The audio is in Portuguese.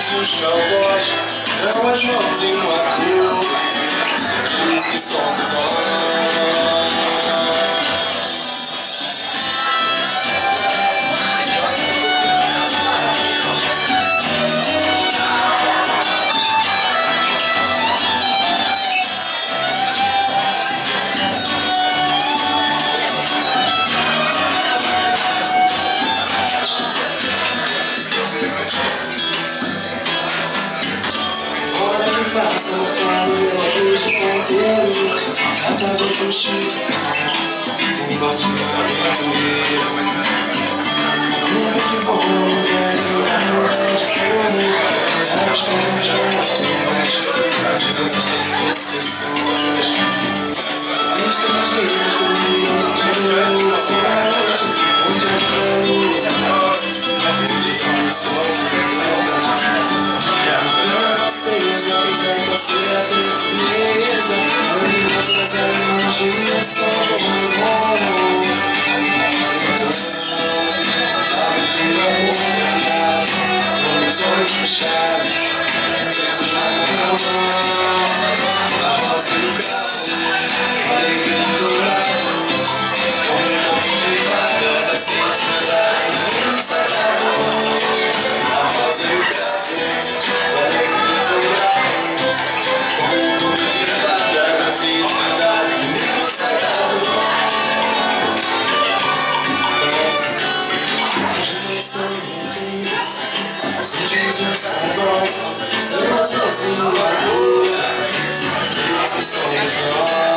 os cowboys dão as mãos e uma cruz, diz que somos nós. Passa o carro e relógios de ponteiro, nada a ver com Chico, um barquinho aventureiro. Nunca que bom lugar, eu não respondo, as formas mas existem exceções. Estamos dentro de uma sorte, onde a luz é nossa, onde o sol é a tristeza, animações, a imaginação do amor. Aventura molhada, com os olhos fechados, presos na mão. A rosa e o carro, a alegria dourada, com o corpo de fadas, assim andar no sagrado. A rosa e o carro, a alegria dourada. Somos nós.